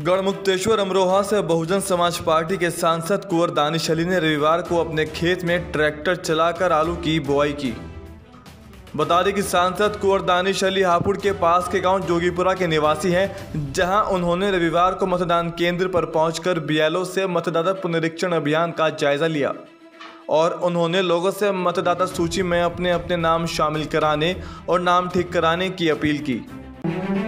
गढ़मुक्तेश्वर अमरोहा से बहुजन समाज पार्टी के सांसद कुंवर दानिश अली ने रविवार को अपने खेत में ट्रैक्टर चलाकर आलू की बुआई की। बता दें कि सांसद कुंवर दानिश अली हापुड़ के पास के गांव जोगीपुरा के निवासी हैं, जहां उन्होंने रविवार को मतदान केंद्र पर पहुंचकर बीएलओ से मतदाता पुनरीक्षण अभियान का जायजा लिया और उन्होंने लोगों से मतदाता सूची में अपने अपने नाम शामिल कराने और नाम ठीक कराने की अपील की।